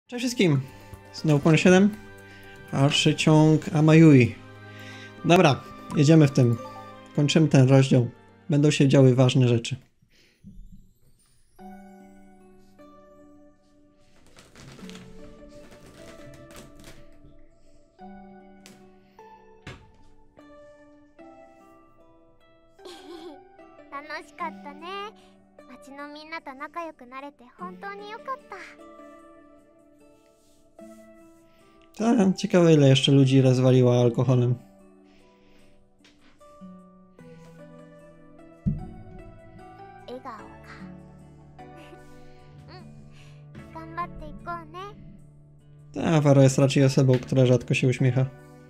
Cześć wszystkim! Znowu Pony 7. Dalszy ciąg Amayui. Dobra, jedziemy w tym. Kończymy ten rozdział. Będą się działy ważne rzeczy. Tak, ciekawe ile jeszcze ludzi rozwaliła alkoholem. Ta Waro jest raczej osobą, która rzadko się uśmiecha.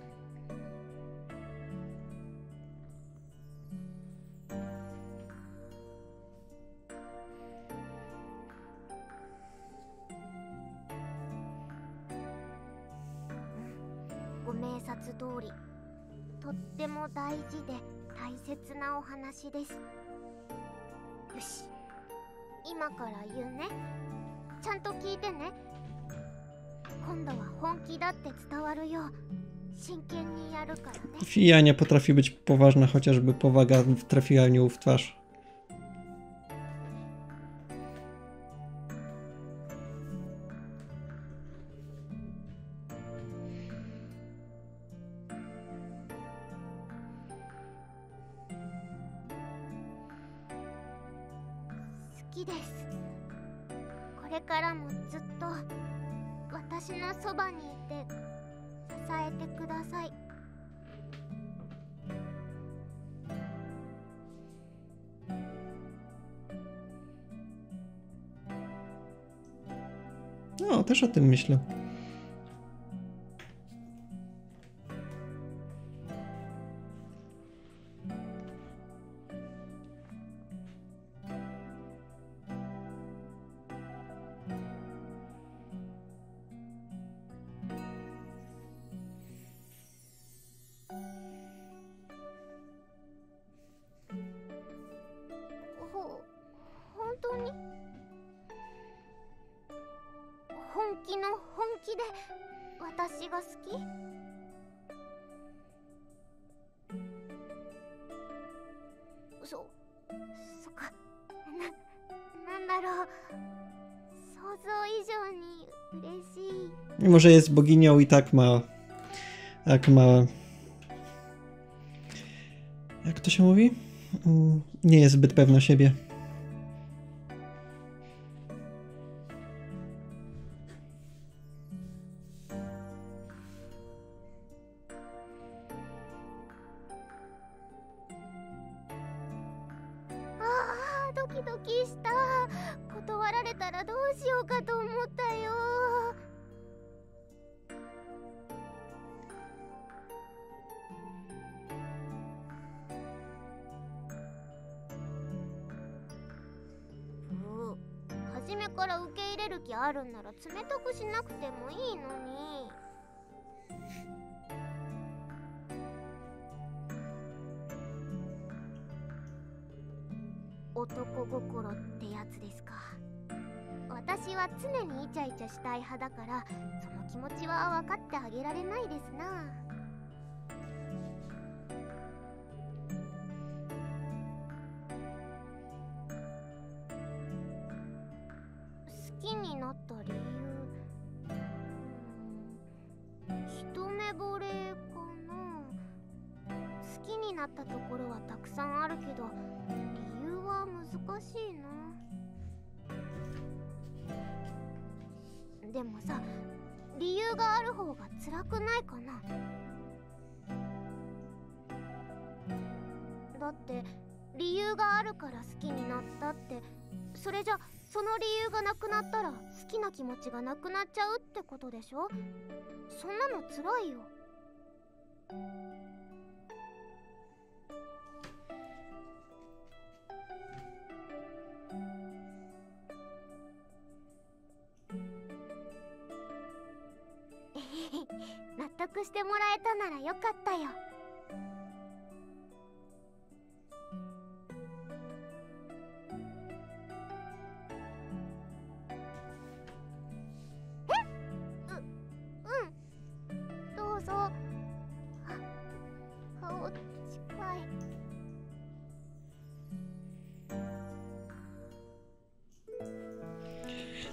Fia nie potrafi być poważna, chociażby powaga trafiła nią w twarz. No, też o tym myślę. Mimo że jest boginią i tak ma... Jak to się mówi? Nie jest zbyt pewna siebie.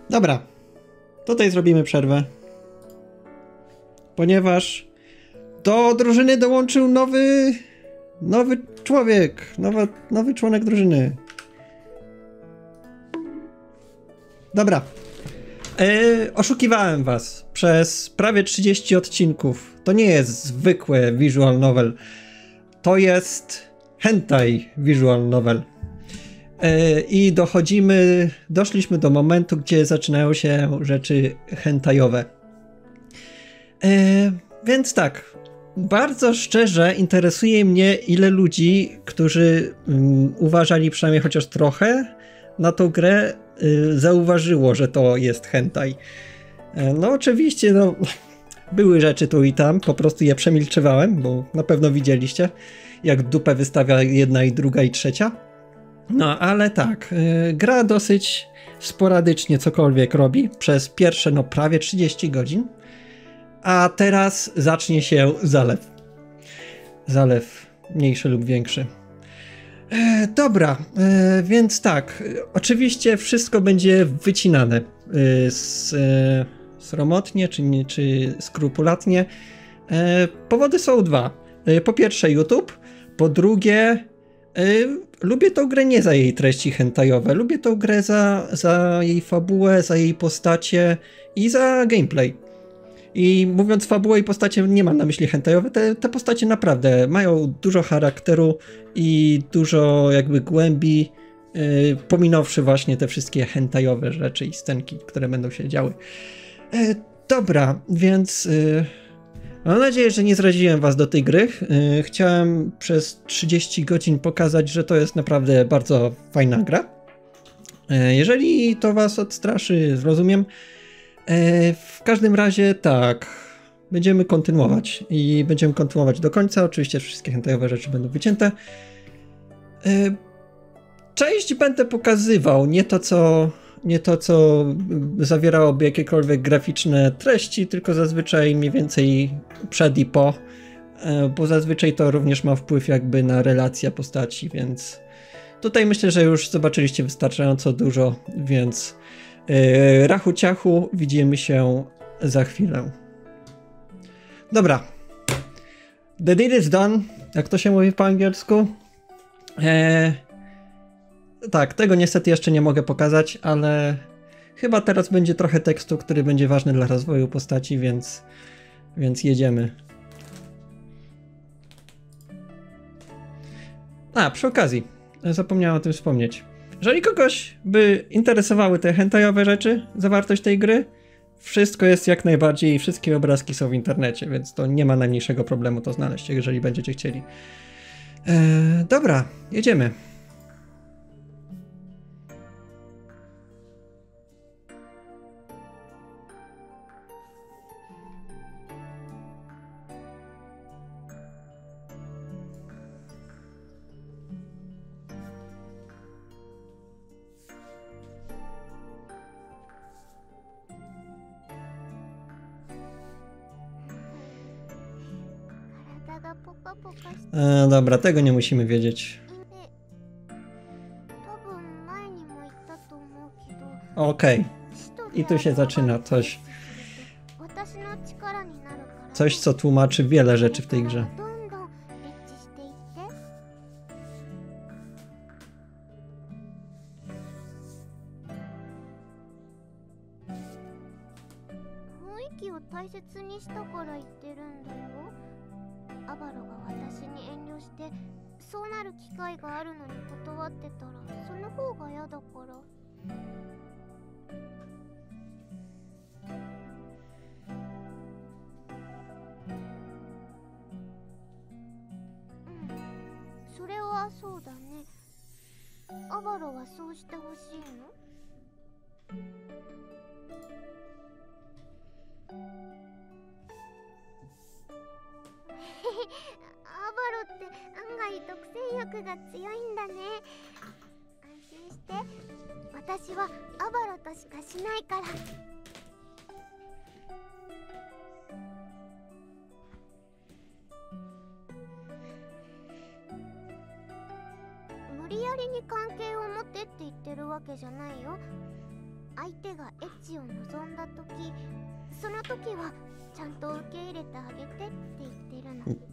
Dobra, tutaj zrobimy przerwę, ponieważ do drużyny dołączył nowy człowiek, nowy członek drużyny. Dobra, oszukiwałem was przez prawie 30 odcinków. To nie jest zwykłe visual novel, to jest hentai visual novel. I doszliśmy do momentu, gdzie zaczynają się rzeczy hentajowe. Więc tak, bardzo szczerze interesuje mnie, ile ludzi, którzy uważali przynajmniej chociaż trochę na tą grę, zauważyło, że to jest hentai. No oczywiście, no, były rzeczy tu i tam, po prostu je przemilczywałem, bo na pewno widzieliście, jak dupę wystawia jedna i druga i trzecia. No, ale tak, gra dosyć sporadycznie cokolwiek robi przez pierwsze, no prawie 30 godzin, a teraz zacznie się zalew. Zalew mniejszy lub większy. Dobra, więc tak, oczywiście wszystko będzie wycinane sromotnie czy skrupulatnie. Powody są dwa. Po pierwsze YouTube, po drugie lubię tą grę nie za jej treści hentajowe, lubię tą grę za jej fabułę, za jej postacie i za gameplay. I mówiąc fabułę i postacie, nie mam na myśli hentajowe, te postacie naprawdę mają dużo charakteru i dużo jakby głębi, pominąwszy właśnie te wszystkie hentajowe rzeczy i scenki, które będą się działy. Dobra, więc mam nadzieję, że nie zraziłem was do tej gry. Chciałem przez 30 godzin pokazać, że to jest naprawdę bardzo fajna gra. Jeżeli to was odstraszy, zrozumiem. W każdym razie tak, będziemy kontynuować i będziemy kontynuować do końca. Oczywiście wszystkie hentajowe rzeczy będą wycięte. Część będę pokazywał, nie to co zawierałoby jakiekolwiek graficzne treści, tylko zazwyczaj mniej więcej przed i po, bo zazwyczaj to również ma wpływ jakby na relacje postaci, więc tutaj myślę, że już zobaczyliście wystarczająco dużo, więc rachu ciachu, widzimy się za chwilę. Dobra. The deed is done, jak to się mówi po angielsku. Tak, tego niestety jeszcze nie mogę pokazać, ale chyba teraz będzie trochę tekstu, który będzie ważny dla rozwoju postaci, więc jedziemy. A, przy okazji, zapomniałem o tym wspomnieć. Jeżeli kogoś by interesowały te hentajowe rzeczy, zawartość tej gry, wszystko jest jak najbardziej, wszystkie obrazki są w internecie, więc to nie ma najmniejszego problemu to znaleźć, jeżeli będziecie chcieli. Dobra, jedziemy. Dobra, tego nie musimy wiedzieć. Okej. I tu się zaczyna coś. Coś, co tłumaczy wiele rzeczy w tej grze. チを望んだ時、その時はちゃんと受け入れてあげてって言ってるの。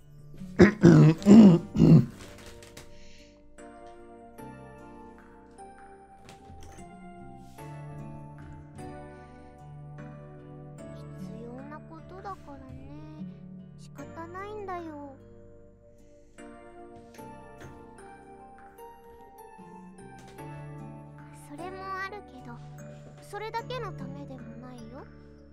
必要なことだからね。仕方ないんだよ。それもあるけど、それだけのためでもないよ。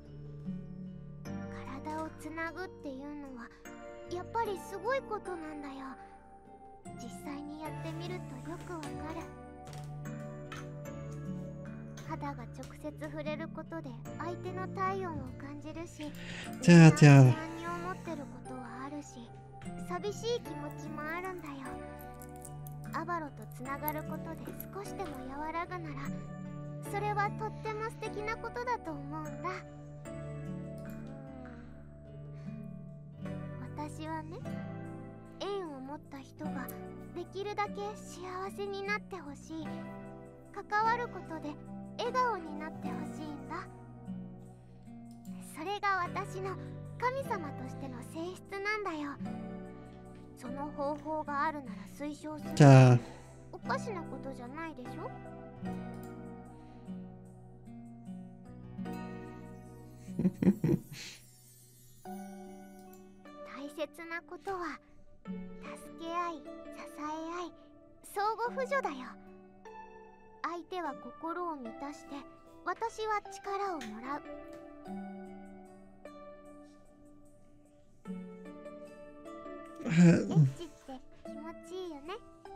体をつなぐっていうのはやっぱりすごいことなんだよ。実際にやってみるとよくわかる。肌が直接触れることで相手の体温を感じるし、 じゃあ不安に思ってることはあるし、寂しい気持ちもあるんだよ。アバロとつながることで少しでも和らぐなら、それはとっても素敵なことだと思うんだ。私はね、縁を持った人ができるだけ幸せになってほしい。関わることで笑顔になってほしいんだ。それが私の神様としての性質なんだよ。その方法があるなら推奨する。 じゃあおかしなことじゃないでしょ。大切なことは助け合い、支え合い、相互扶助だよ。相手は心を満たして、私は力をもらう。エッチって気持ちいいよね。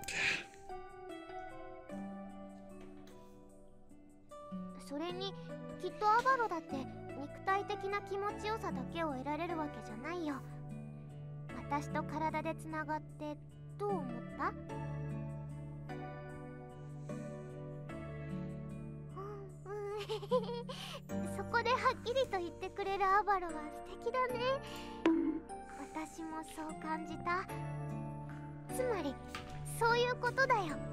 それにきっとアバロだって肉体的な気持ちよさだけを得られるわけじゃないよ。私と体でつながってどう思った？そこではっきりと言ってくれるアバロは素敵だね。私もそう感じた。つまりそういうことだよ。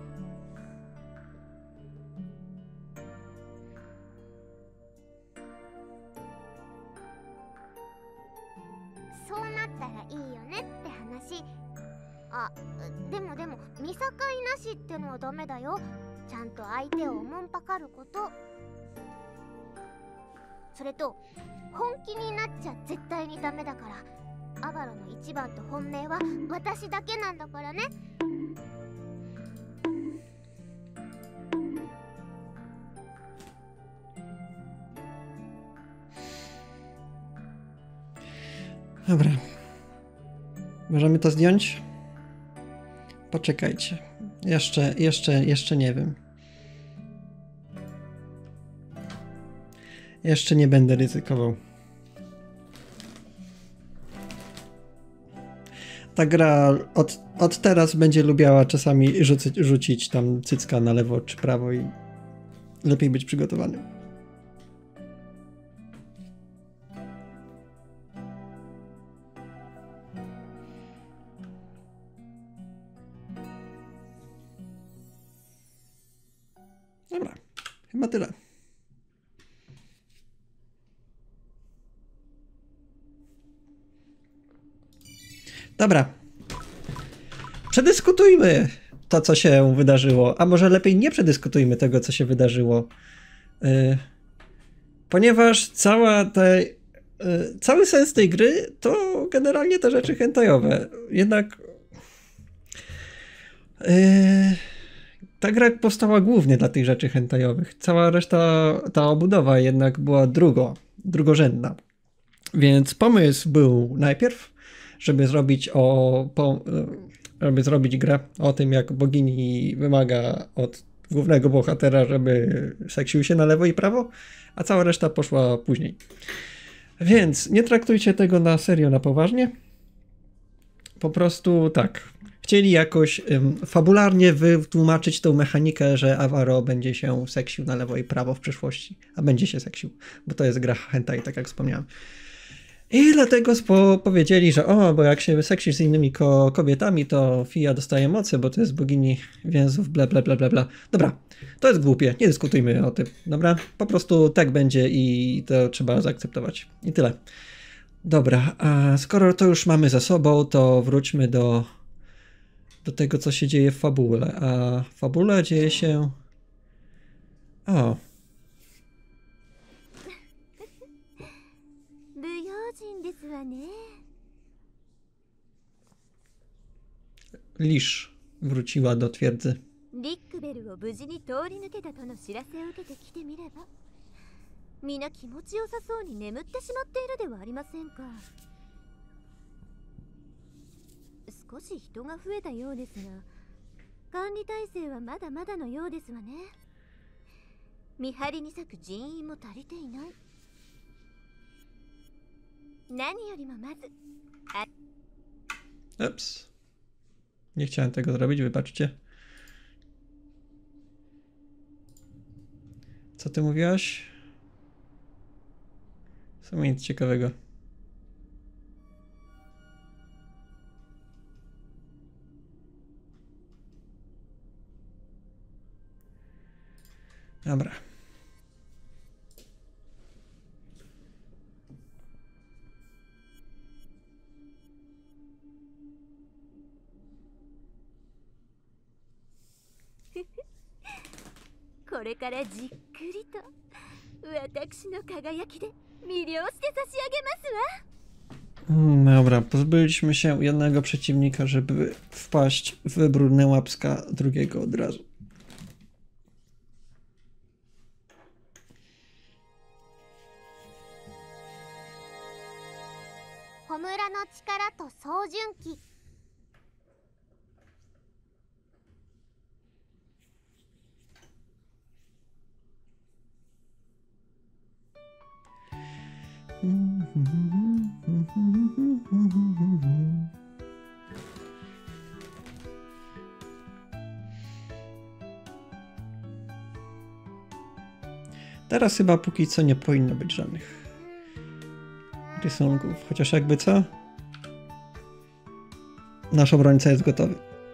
そうなったらいいよねって話。あ、でも見境なしってのはダメだよ。ちゃんと相手をおもんぱかること。それと本気になっちゃ絶対にダメだから。アバロの一番と本命は私だけなんだからね。 Dobra. Możemy to zdjąć? Poczekajcie. Jeszcze nie wiem. Jeszcze nie będę ryzykował. Ta gra od teraz będzie lubiała czasami rzucić tam cycka na lewo czy prawo i lepiej być przygotowanym. Dobra, chyba tyle. Dobra. Przedyskutujmy to, co się wydarzyło, a może lepiej nie przedyskutujmy tego, co się wydarzyło. Ponieważ cały sens tej gry to generalnie te rzeczy hentajowe. Jednak ta gra powstała głównie dla tych rzeczy hentajowych. Cała reszta, ta obudowa jednak była drugorzędna. Więc pomysł był najpierw, żeby zrobić grę o tym, jak bogini wymaga od głównego bohatera, żeby seksił się na lewo i prawo, a cała reszta poszła później. Więc nie traktujcie tego na serio, na poważnie. Po prostu tak. Chcieli jakoś fabularnie wytłumaczyć tą mechanikę, że Avaro będzie się seksił na lewo i prawo w przyszłości, a będzie się seksił, bo to jest gra hentai, tak jak wspomniałem. I dlatego powiedzieli, że bo jak się seksisz z innymi kobietami, to Fia dostaje mocy, bo to jest bogini więzów, bla bla bla bla bla. Dobra, to jest głupie, nie dyskutujmy o tym, dobra? Po prostu tak będzie i to trzeba zaakceptować. I tyle. Dobra, a skoro to już mamy za sobą, to wróćmy do tego, co się dzieje w fabule. A w fabule dzieje się... O. 不用心ですわね。 Lisz wróciła do twierdzy. リックベルを無事に通り抜けたとの知らせを受けてきてみれば、皆気持ちよさそうに眠ってしまっているではありませんか。少し人が増えたようですが、管理体制はまだまだのようですわね。見張りに割く人員も足りていない。何よりもまず Ups. Nie chciałem tego zrobić, wybaczcie. Co ty mówiłaś? W sumie nic ciekawego. Dobra. Ko これからじっくりと私の輝きで魅了して差し上げますわ。 Dobra, pozbyliśmy się jednego przeciwnika, żeby wpaść w brudne łapska drugiego od razu. ホムラの力と総純機。 Teraz chyba póki co nie powinno być żadnych rysunków, chociaż jakby co? Nasz obrońca jest gotowy.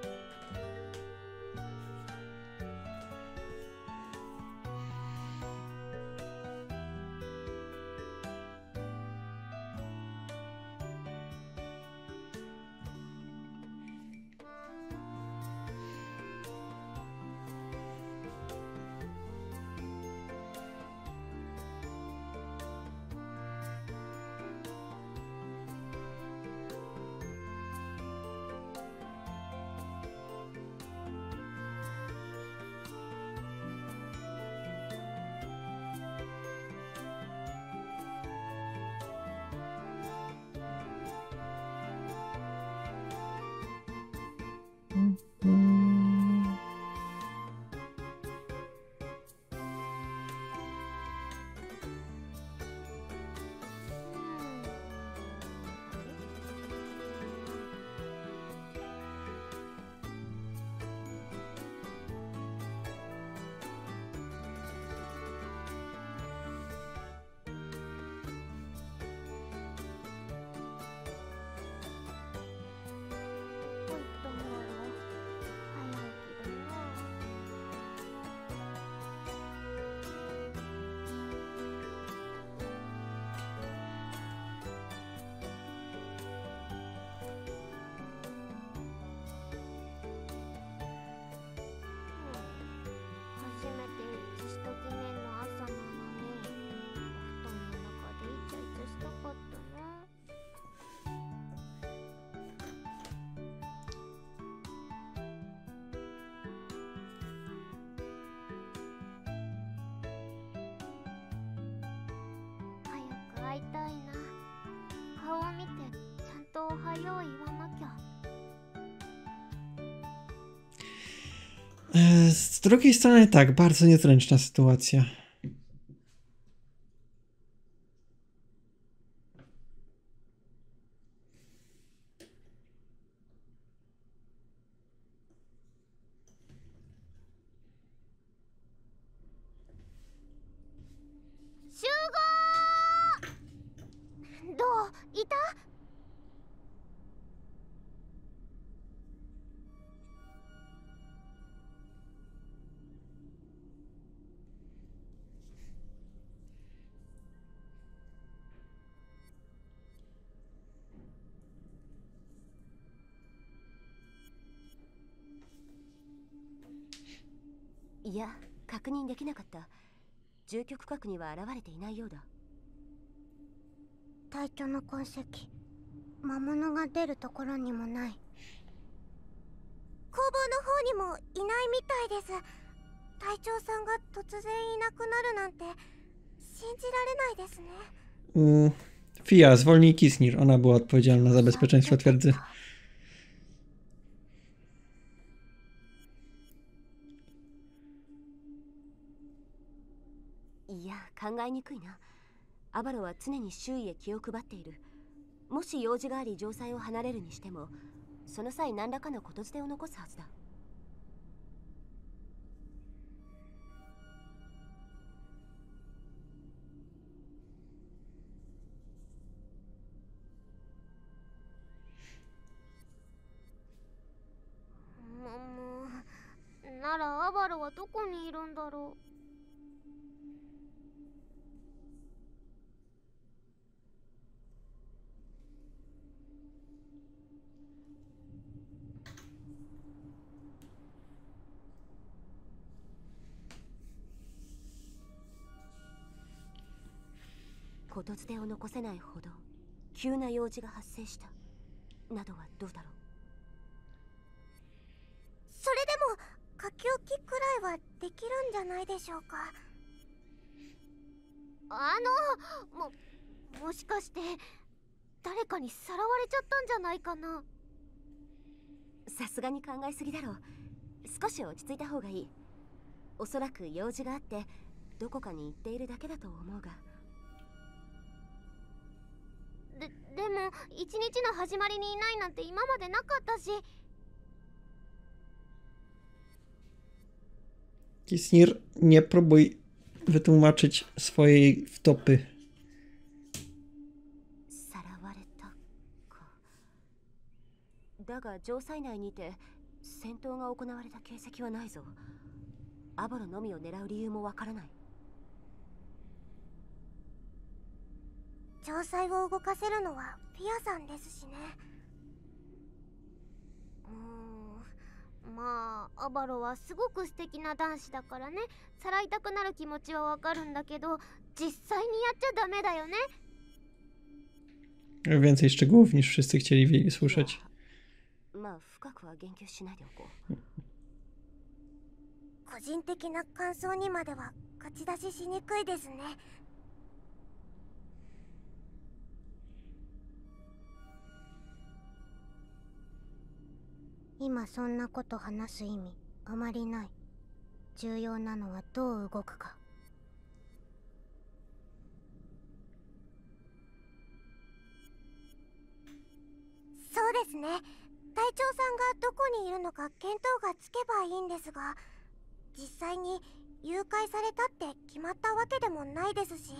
Z drugiej strony tak, bardzo niezręczna sytuacja. いた？ いや、確認できなかった。住居区画には現れていないようだ。 隊長の痕跡、魔物が出るところにもない。工房の方にもいないみたいです。隊長さんが突然いなくなるなんて信じられないですね。 Fia, zwolnij Kisnir. Ona była odpowiedzialna za bezpieczeństwo twierdzy. いや、考えにくいな。アバロは常に周囲へ気を配っている。もし用事があり城塞を離れるにしても、その際何らかのことづてを残すはずだ。 ならアバロはどこにいるんだろう。 ことづてを残せないほど急な用事が発生したなどはどうだろう。 それでも書き置きくらいはできるんじゃないでしょうか。もしかして誰かにさらわれちゃったんじゃないかな。 さすがに考えすぎだろう。少し落ち着いた方がいい。おそらく用事があってどこかに行っているだけだと思うが。 でも一日の始まりにいないなんて今までなかったし。 Kisnir, nie próbuj wytłumaczyć swojej wtopy. さらわれたか。だが城塞内にて戦闘が行われた形跡はないぞ。アバロのみを狙う理由もわからない。 城塞を動かせるのはフィアさんですしね。まあアバロはすごく素敵な男子だからね、さらいたくなる気持ちはわかるんだけど、実際にやっちゃダメだよね。 Więcej szczegółów niż wszyscy chcieli słyszeć. まあ深くは言及しないでおこう。 個人的な感想にまでは口出ししにくいですね。今そんなこと話す意味あまりない。重要なのはどう動くか。そうですね。隊長さんがどこにいるのか見当がつけばいいんですが、実際に誘拐されたって決まったわけでもないですし。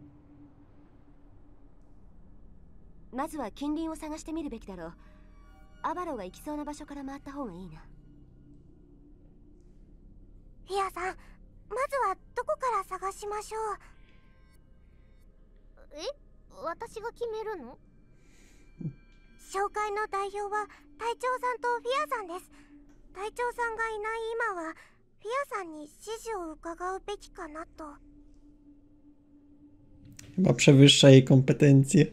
まずは近隣を探してみるべきだろう。アバロが行きそうな場所から回った方がいいな。 フィアさん、まずはどこから探しましょう。私が決めるの？紹介の代表は隊長さんとフィアさんです。隊長さんがいない今はフィアさんに指示を伺うべきかなと。 Chyba przewyższa jej kompetencje.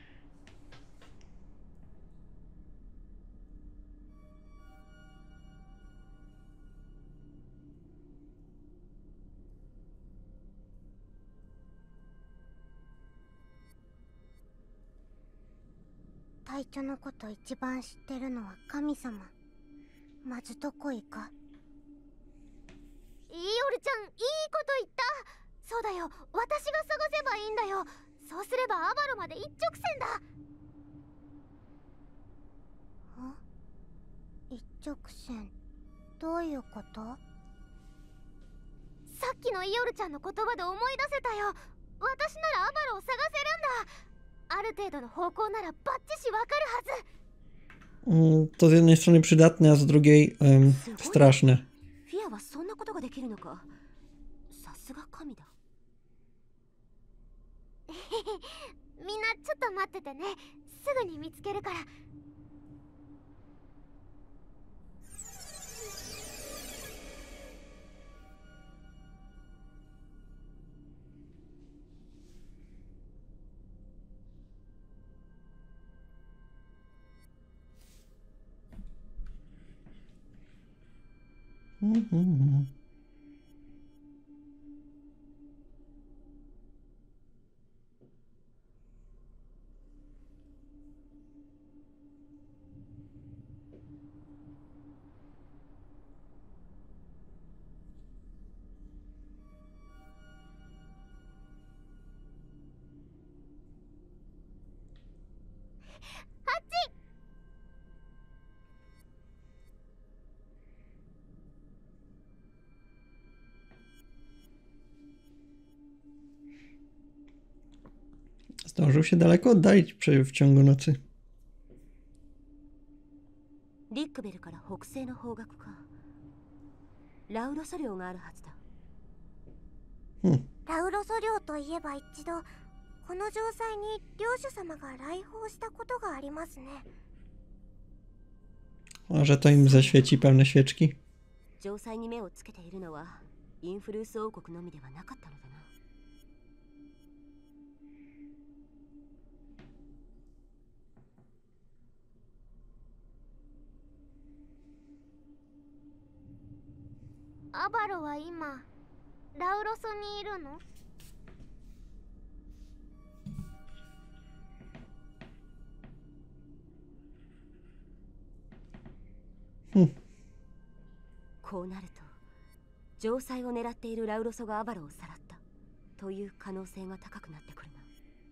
隊長のこと一番知ってるのは神様。まずどこ行か。イオルちゃん、いいこと言った。そうだよ、私が探せばいいんだよ。そうすればアバロまで一直線だ。一直線、どういうこと？さっきのイオルちゃんの言葉で思い出せたよ。私ならアバロを探せるんだ。あるる程度の方向ならバッチシわかるはず。 To z jednej strony przydatne, a z drugiej straszne. フィアはそんなことができるのか。さすが神だ。 みんなちょっと待っててね。すぐに見つけるから。 Zdążył się daleko oddalić w ciągu nocy. リックベルから北西の方角か。ラウロソ領があるはずだ。 ラウロソ領といえば一度この城塞に領主様が来訪したことがありますね。 Może to im zaświeci pełne świeczki? 城塞に目をつけているのはインフルース王国のみではなかったのだな。 アバロは今ラウロソにいるの？ こうなると城塞を狙っているラウロソがアバロをさらったという可能性が高くなってくるな。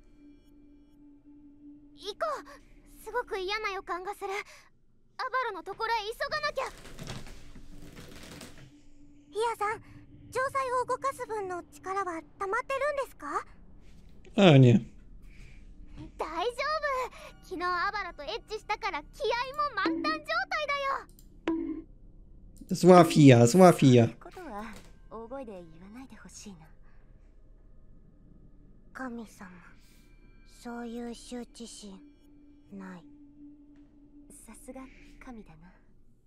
行こう。すごく嫌な予感がする。アバロのところへ急がなきゃ。フィアさん、城塞を動かす分の力は溜まってるんですか？ A nie. 大丈夫。昨日アバロとエッチしたから気合も満タン状態だよ。 Zła fija, zła fija. ことは大声で言わないでほしいな。 神様、そういう羞恥心ない。 さすが神だな。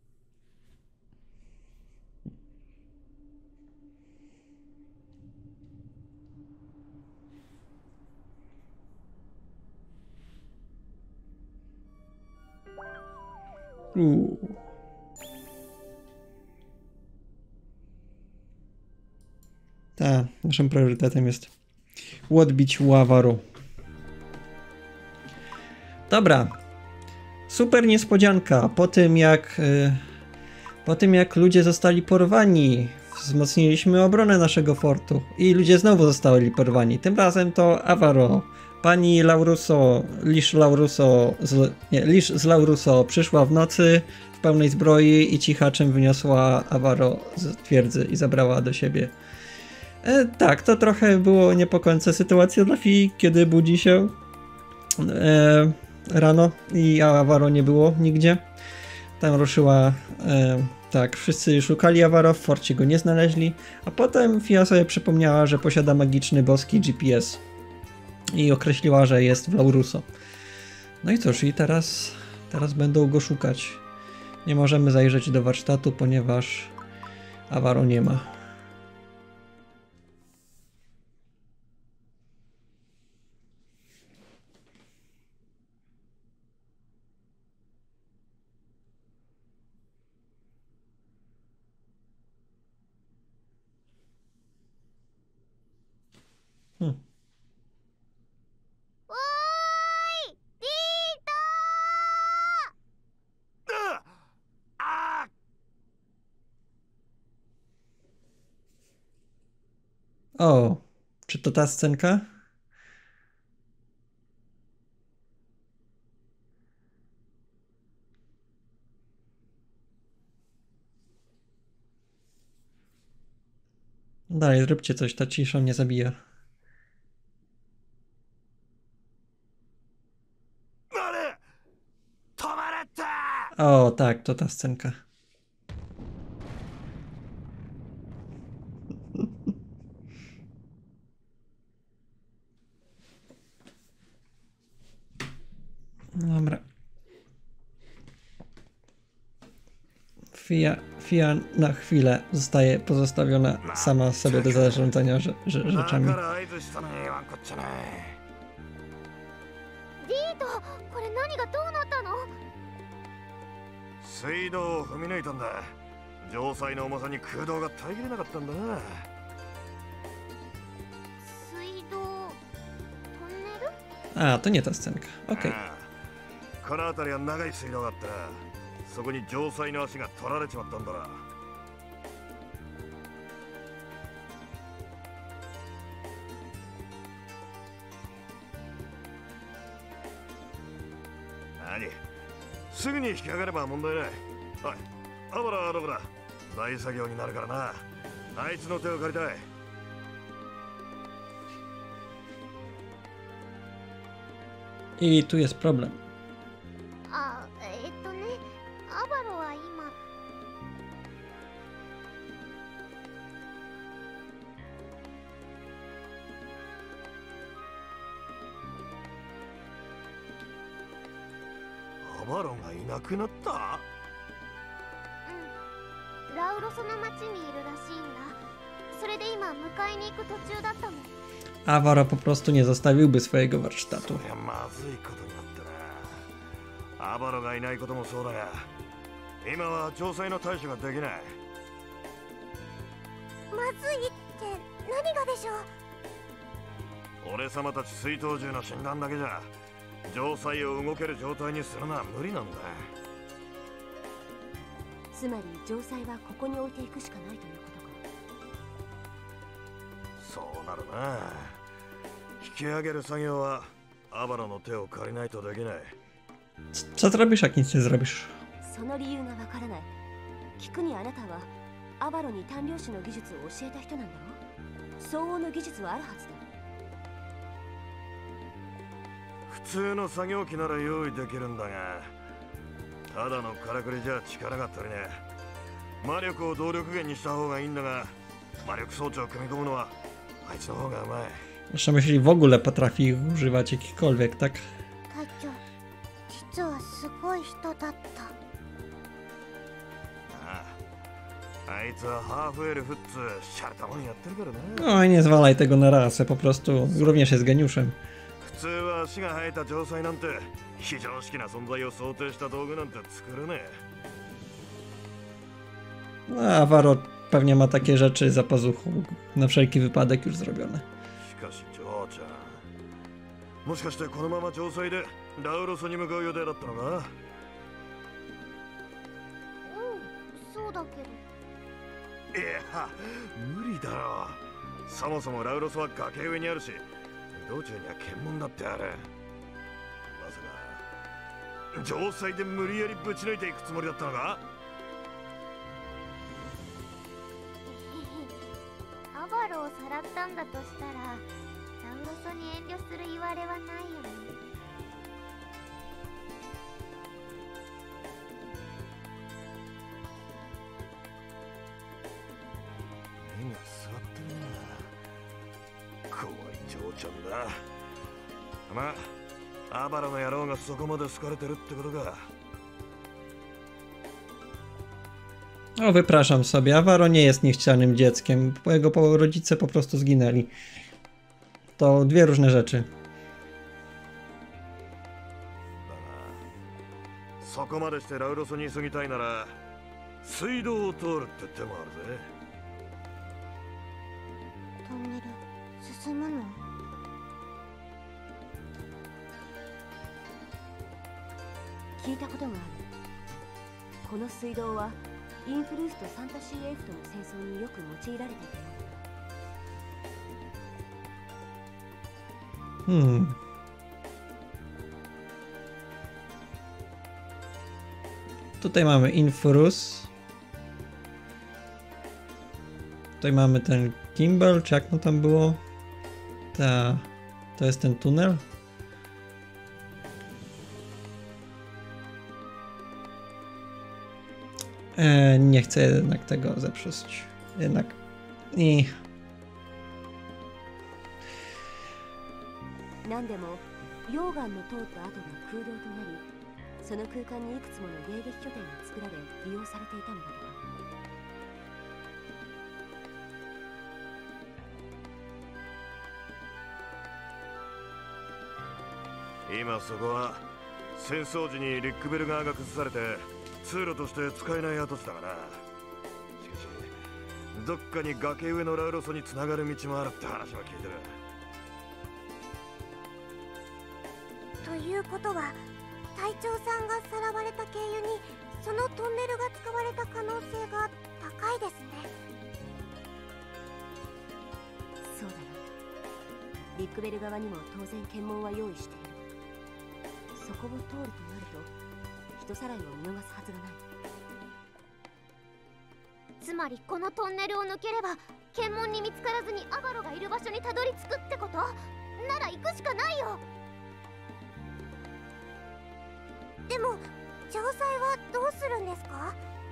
Tak, naszym priorytetem jest odbić Ławaru. Dobra. Super niespodzianka. Po tym jak ludzie zostali porwani, wzmocniliśmy obronę naszego fortu i ludzie znowu zostali porwani. Tym razem to Avaro. Pani Lauruso, Lisz z Lauruso przyszła w nocy w pełnej zbroi i cichaczem wyniosła Avaro z twierdzy i zabrała do siebie. Tak, to trochę było niepokojąca sytuacja dla Fii, kiedy budzi się rano i Avaro nie było nigdzie. Tam ruszyła, tak, wszyscy szukali Avaro, w forcie go nie znaleźli, a potem Fia sobie przypomniała, że posiada magiczny boski GPS i określiła, że jest w Lauruso. No i cóż, i teraz będą go szukać. Nie możemy zajrzeć do warsztatu, ponieważ Avaro nie ma. O, czy to ta scenka? Dalej, zróbcie coś, ta cisza mnie zabija. O, tak, to ta scenka. Dobra. Fia na chwilę zostaje pozostawiona sama sobie do zarządzania rzeczami. ディート、これ何がどうなったの？ 水道を踏み抜いたんだ。城塞の重さに空洞が耐えきれなかったんだな。 水道、トンネル？ A, to nie ta scenka. Okej. この辺りは長い水道があってな、そこに城塞の足が取られちまったんだな。何？すぐに引き上がれば問題ない。おい、アバラはどこだ？大作業になるからな。あいつの手を借りたい。 I tu jest problem. あ、ね、アバロは今。 アバロンがいなくなった？ うん。ラウロソの町にいるらしいんだ。それで今迎えに行く途中だったの。 Avaro po prostu nie zostawiłby swojego warsztatu. そりゃまずいことになってな。アバロがいないこともそうだが、今は城塞の対処ができない。 まずいって何がでしょう？ 俺様たち水遁獣の診断だけじゃ城塞を動ける状態にするのは無理なんだ。 つまり城塞はここに置いていくしかないということか。 そうなるな。引き上げる作業はアバロの手を借りないとできない。 Co zrobisz, jak nic nie zrobisz? その理由がわからない。聞くにあなたはアバロに単量子の技術を教えた人なんだろう。相応の技術はあるはずだ。 普通の作業機なら用意できるんだが、ただのからくりじゃ力が足りねえ。魔力を動力源にした方がいいんだが、魔力装置を組み込むのはあいつの方がうまい。 Jeszcze jeśli w ogóle potrafi ich używać jakichkolwiek, tak? 隊長、実はすごい人だった。 あいつはハーフエルフっつシャレたもんやってるからな。 Oj, nie zwalaj tego na rasę, po prostu również jest geniuszem. 普通は足が生えた城塞なんて非常識な存在を想定した道具なんて作れねえ。 No, Avaro pewnie ma takie rzeczy za pazuchą, na wszelki wypadek już zrobione. しかしジョーちゃん、もしかしてこのまま城塞でラウロスに向かう予定だったのか？ うん、そうだけど。 いや、無理だろう。そもそもラウロスは崖上にあるし、道中には検問だってある。まさか城塞で無理やりぶち抜いていくつもりだったのか？ アバロをさらったんだとしたら、ラウロソに遠慮する言われはないよね。 目が座ってるな。怖い嬢ちゃんだ。まあ、アバラの野郎がそこまで好かれてるってことか。 O, wypraszam sobie, Avaro nie jest niechcianym dzieckiem, bo jego rodzice po prostu zginęli. To dwie różne rzeczy. そこまでしてラウロスに過ぎたいなら水道を通るって手もあるぜ。 トンネル進むの？ 聞いたことがある。この水道はインフルースとサンタ CF との戦争によく用いられていたよ。 Tutaj mamy Infurus. Tutaj mamy ten Gimbal, czy jak to tam było? To jest ten tunel. Nie chcę jednak tego zepsuć. Jednak. I... 何でも溶岩の通った後が空洞となり、その空間にいくつもの迎撃拠点が作られ利用されていたのだとか。 今そこは戦争時にリックベル川が崩されて通路として使えない跡地だがな。しかしどっかに崖上のラウロソにつながる道もあるって話は聞いてる。 ということは隊長さんがさらわれた経由にそのトンネルが使われた可能性が高いですね。 そうだな。リックベル側にも当然検問は用意している。そこを通るとなると人さらいを見逃すはずがない。 つまりこのトンネルを抜ければ検問に見つからずにアバロがいる場所にたどり着くってことなら行くしかないよ。でも城塞はどうするんですか？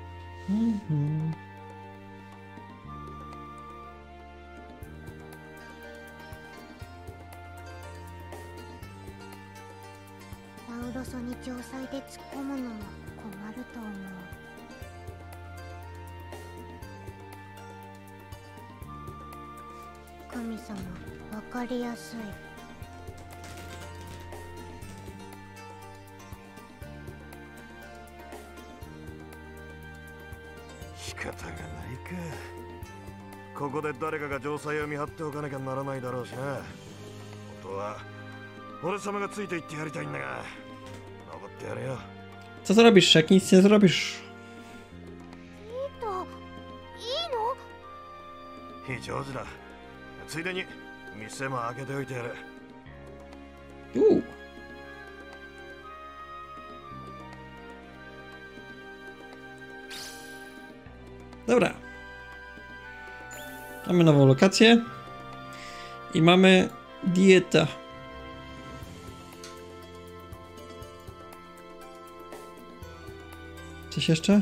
ラウロソに城塞で突っ込むのも困ると思う。神様、わかりやすい。 仕方がないか。ここで誰かが城塞を見張っておかなきゃならないだろうしな。本当は俺様がついていってやりたいんだが、残ってやれよ。 Co zrobisz, jak nic nie zrobisz? 非常時だ。ついでに店も開けておいてやる。 Dobra. Mamy nową lokację. I mamy dietę. Coś jeszcze?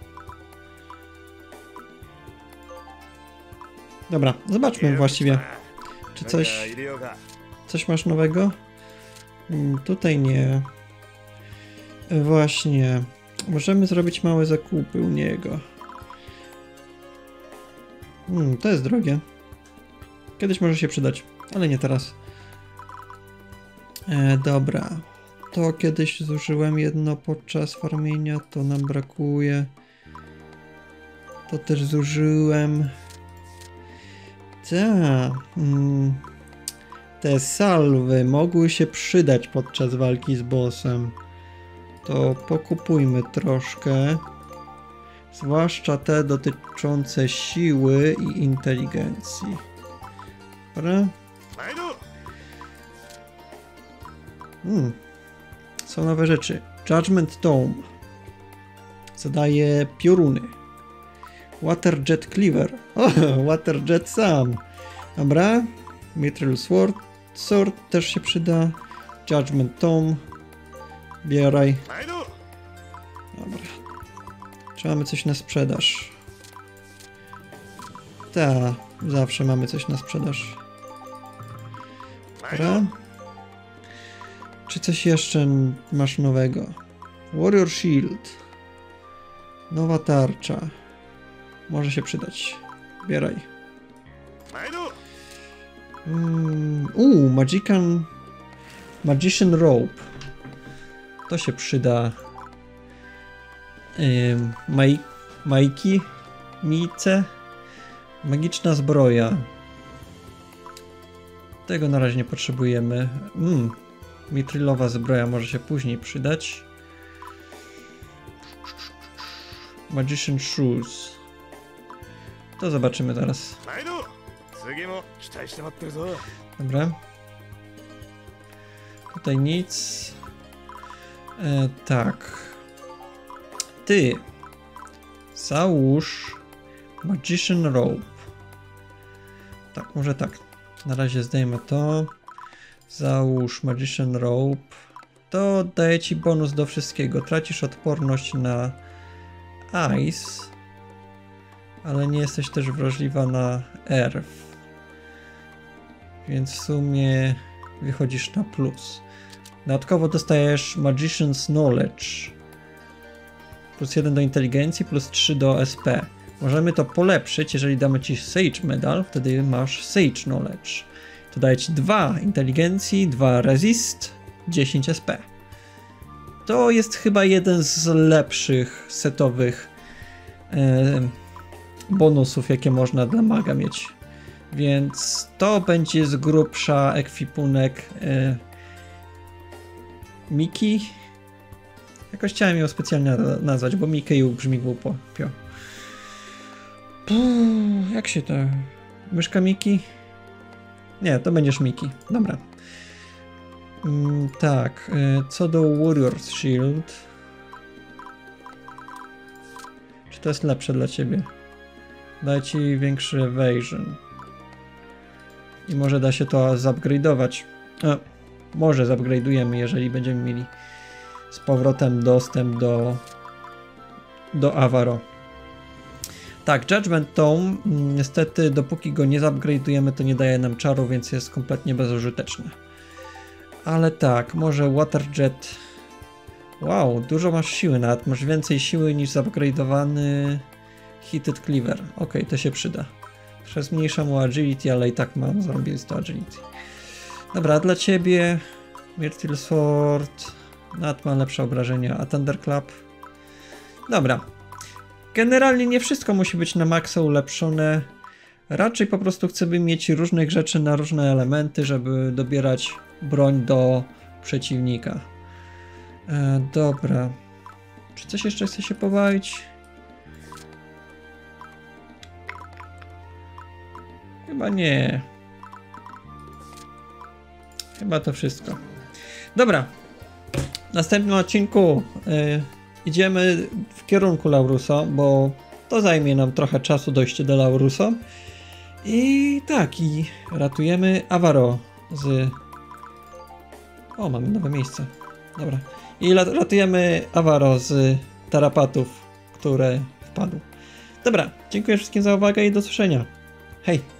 Dobra, zobaczmy właściwie, czy coś masz nowego? Tutaj nie. Właśnie, możemy zrobić małe zakupy u niego. To jest drogie. Kiedyś może się przydać, ale nie teraz. Dobra, to kiedyś zużyłem jedno podczas farmienia, to nam brakuje. To też zużyłem. Te salwy mogły się przydać podczas walki z bossem. To pokupujmy troszkę. Zwłaszcza te dotyczące siły i inteligencji. Dobra? Są nowe rzeczy. Judgment Tome. Zadaje pioruny. Waterjet Cleaver. O, Waterjet sam. Dobra. Mithril Sword też się przyda. Judgment Tome. Bieraj. Dobra. Czy mamy coś na sprzedaż? Tak, zawsze mamy coś na sprzedaż. Dobra. Czy coś jeszcze masz nowego? Warrior Shield. Nowa tarcza. Może się przydać. Bieraj. Magician Rope. To się przyda. Majki. Mice. Magiczna zbroja. Tego na razie nie potrzebujemy. Mitrilowa zbroja może się później przydać. Magician Shoes. To zobaczymy zaraz. Dobra. Tutaj nic. Tak. Ty. Załóż Magician Rope. Tak, może tak. Na razie zdejmę to. Załóż Magician Rope. To daje ci bonus do wszystkiego. Tracisz odporność na Ice, ale nie jesteś też wrażliwa na Earth. Więc w sumie wychodzisz na plus. Dodatkowo dostajesz Magician's Knowledge. Plus 1 do inteligencji, plus 3 do SP. Możemy to polepszyć, jeżeli damy ci Sage Medal, wtedy masz Sage Knowledge. To daje ci 2 inteligencji, 2 resist, 10 SP. To jest chyba jeden z lepszych setowych bonusów, jakie można dla maga mieć. Więc to będzie z grubsza ekwipunek Miki. Jakoś chciałem ją specjalnie nazwać, bo Mikeju brzmi głupio. Jak się to... Myszka Miki? Nie, to będziesz Miki. Dobra. Tak, co do Warrior's Shield. Czy to jest lepsze dla ciebie? Daje ci większy evasion. I może da się to zupgrade'ować. Może zupgrade'ujemy, jeżeli będziemy mieli z powrotem dostęp do Avaro. Tak, Judgment Tome, niestety dopóki go nie zupgrade'ujemy, to nie daje nam czaru, więc jest kompletnie bezużyteczny. Ale tak, może Water Jet. Wow, dużo masz siły, nawet masz więcej siły niż zupgrade'owany Heated Cleaver. Ok, to się przyda. Trochę zmniejsza mu agility, ale i tak mam zrobić to agility. Dobra, dla ciebie Myrtle Sword, Nat ma lepsze obrażenia, a Thunderclap. Dobra. Generalnie nie wszystko musi być na maksa ulepszone. Raczej po prostu chcemy mieć różnych rzeczy na różne elementy, żeby dobierać broń do przeciwnika. Dobra. Czy coś jeszcze chce się pobawić? Chyba nie. Chyba to wszystko. Dobra. W następnym odcinku idziemy w kierunku Laurusa, bo to zajmie nam trochę czasu dojście do Laurusa. I tak, i ratujemy Avaro z... O, mamy nowe miejsce. Dobra. I ratujemy Avaro z tarapatów, które wpadł. Dobra, dziękuję wszystkim za uwagę i do usłyszenia. Hej!